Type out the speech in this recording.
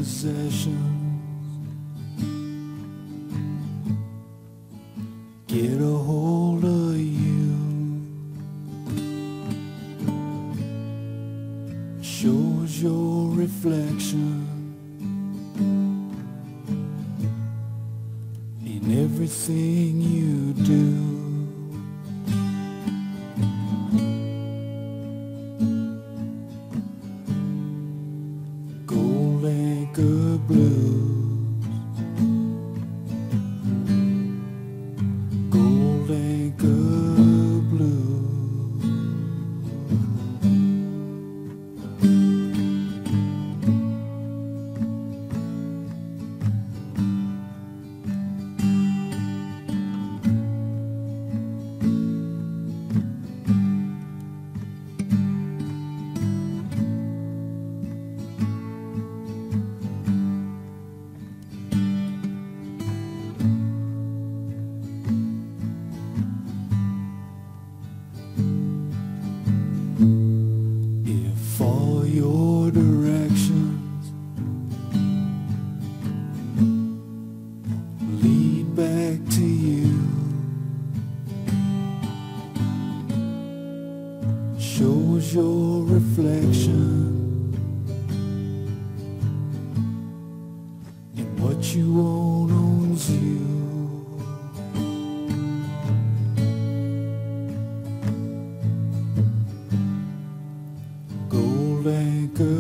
possessions get a hold of you, shows your reflection in everything you do. Gold anchor blues, gold anchor blues. If all your directions lead back to you, shows your reflection in what you own owns you. Gold anchor